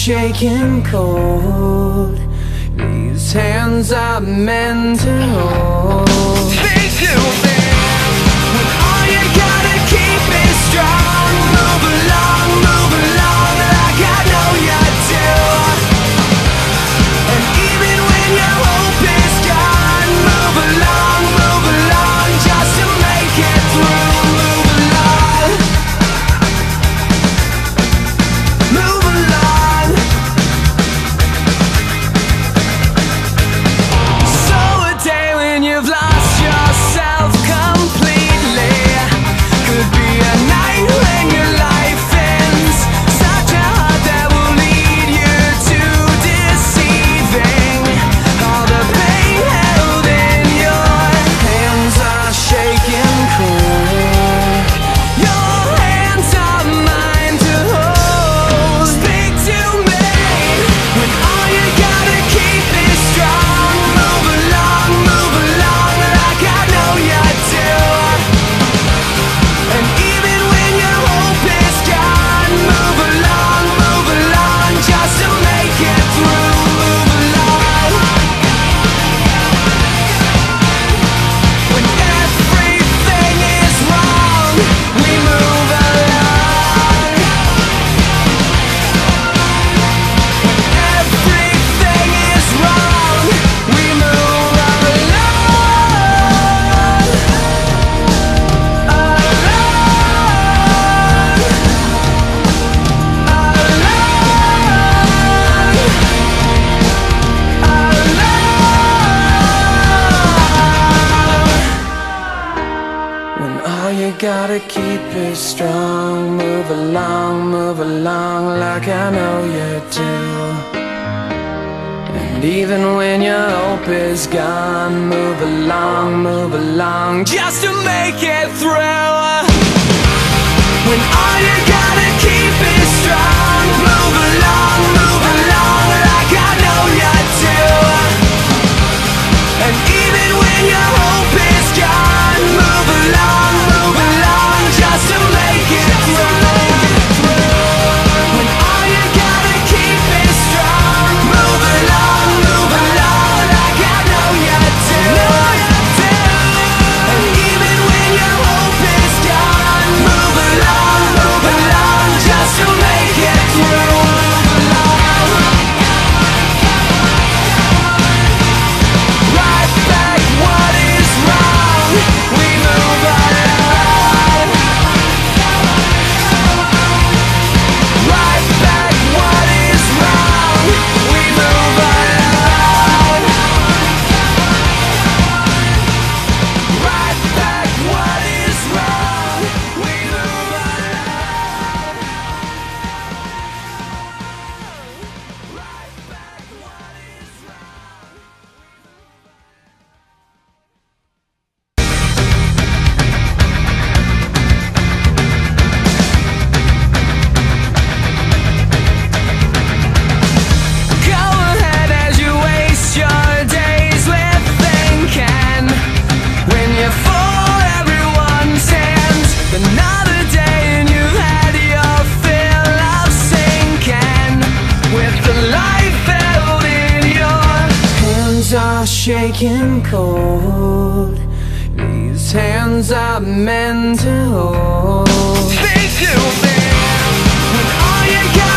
shaking cold. These hands are meant to hold. Speak to me when all you gotta keep is strong. Move along like I know you do. And even when your hope is gone, move along just to make it through. Move along, move along. So a day when you've lost yourself completely could be a night when your life ends. Such a heart that will lead you to deceiving. All the pain held in your hands are shaking cold. Your hands are mine to hold. Speak to me when all you gotta keep is strong. Move along like I know you do. And even when your hope is gone, move along just to make it through. Move along when everything is wrong. We move along when everything is wrong. We move when all you gotta keep is strong. Move along like I know you do. And even when your hope is gone, move along just to make it through. When all you gotta keep is strong. Move along like I know you do. And even when your hope is gone, move along just to make it through. When all you gotta keep is strong. Move along like I know you do. And even when your hope is gone, move along just to make it through. Right back what is wrong. We move along. Right back what is wrong. We move along. Right back what is wrong. We move along. Right back what is wrong. Go ahead as you waste your days with thinking. When you're for everyone's hands, another day and you've had your fill of sinking. With the life held in your hands are shaking cold. These hands are meant to hold. Speak to me when all you got